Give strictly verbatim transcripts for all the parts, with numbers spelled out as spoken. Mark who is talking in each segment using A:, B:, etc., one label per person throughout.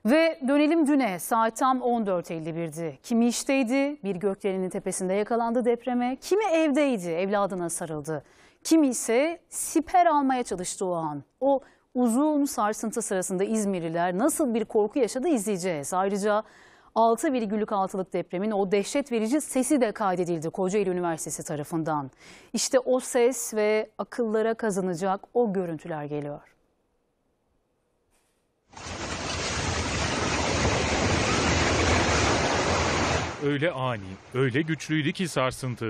A: Ve dönelim düne, saat tam on dört elli birdi. Kimi işteydi, bir gökdelenin tepesinde yakalandı depreme, kimi evdeydi, evladına sarıldı. Kimi ise siper almaya çalıştı o an. O uzun sarsıntı sırasında İzmirliler nasıl bir korku yaşadı izleyeceğiz. Ayrıca altı virgül altılık depremin o dehşet verici sesi de kaydedildi Kocaeli Üniversitesi tarafından. İşte o ses ve akıllara kazanacak o görüntüler geliyor.
B: Öyle ani, öyle güçlüydü ki sarsıntı.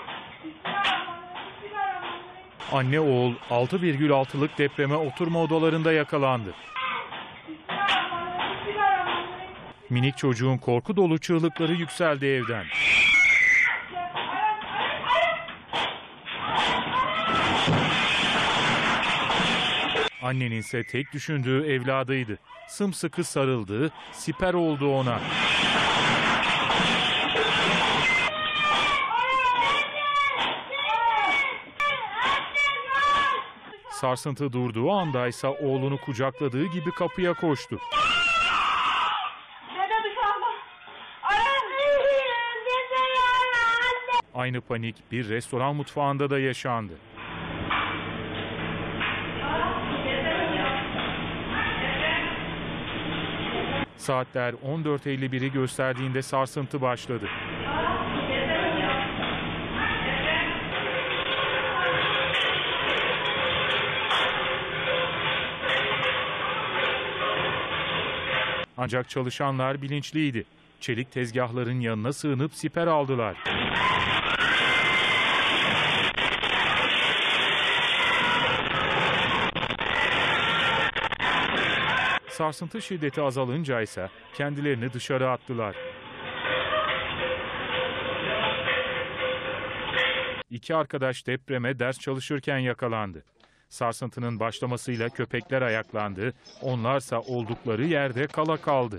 B: Anne oğul altı virgül altılık depreme oturma odalarında yakalandı. Minik çocuğun korku dolu çığlıkları yükseldi evden. Annenin ise tek düşündüğü evladıydı. Sımsıkı sarıldı, siper oldu ona. Sarsıntı durduğu andaysa oğlunu kucakladığı gibi kapıya koştu. Aynı panik bir restoran mutfağında da yaşandı. Saatler on dört elli biri gösterdiğinde sarsıntı başladı. Ancak çalışanlar bilinçliydi. Çelik tezgahların yanına sığınıp siper aldılar. Sarsıntı şiddeti azalınca ise kendilerini dışarı attılar. İki arkadaş depreme ders çalışırken yakalandı. Sarsıntının başlamasıyla köpekler ayaklandı, onlarsa oldukları yerde kala kaldı.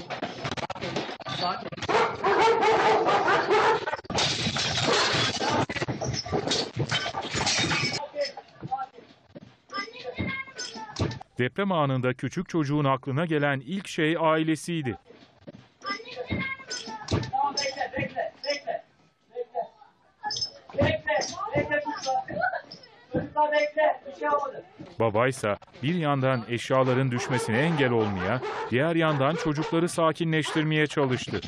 B: Deprem anında küçük çocuğun aklına gelen ilk şey ailesiydi. Babaysa bir yandan eşyaların düşmesine engel olmaya, diğer yandan çocukları sakinleştirmeye çalıştı.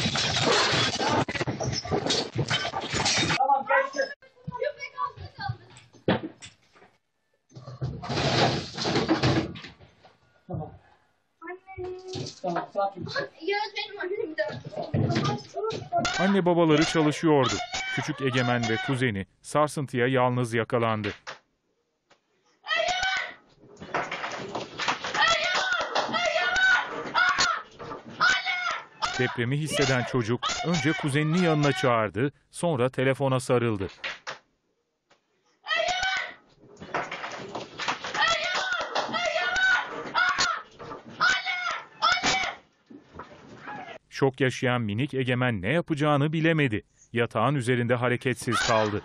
B: Anne babaları çalışıyordu. Küçük Egemen ve kuzeni sarsıntıya yalnız yakalandı. Depremi hisseden çocuk önce kuzenini yanına çağırdı, sonra telefona sarıldı. Şok yaşayan minik Egemen ne yapacağını bilemedi. Yatağın üzerinde hareketsiz kaldı.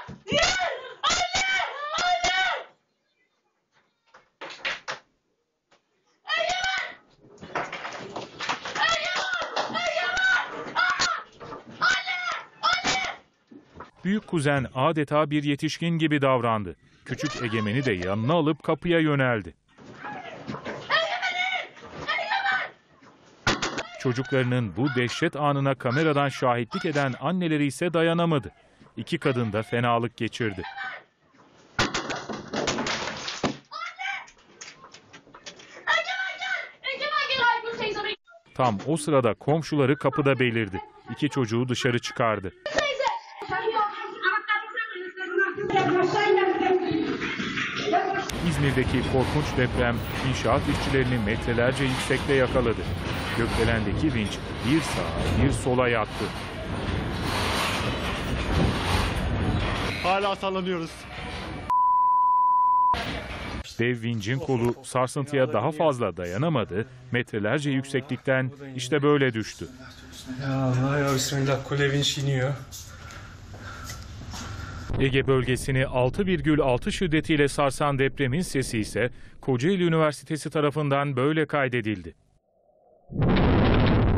B: Büyük kuzen adeta bir yetişkin gibi davrandı. Küçük Egemen'i de yanına alıp kapıya yöneldi. Çocuklarının bu dehşet anına kameradan şahitlik eden anneleri ise dayanamadı. İki kadın da fenalık geçirdi. Tam o sırada komşuları kapıda belirdi. İki çocuğu dışarı çıkardı. İzmir'deki korkunç deprem inşaat işçilerini metrelerce yüksekte yakaladı. Gökdelendeki vinç bir sağa bir sola yattı.
C: Hala sallanıyoruz.
B: Dev vincin kolu sarsıntıya daha fazla dayanamadı. Metrelerce yükseklikten işte böyle düştü.
D: Ya, ya bismillah, kule vinç iniyor.
B: Ege bölgesini altı virgül altı şiddetiyle sarsan depremin sesi ise Kocaeli Üniversitesi tarafından böyle kaydedildi.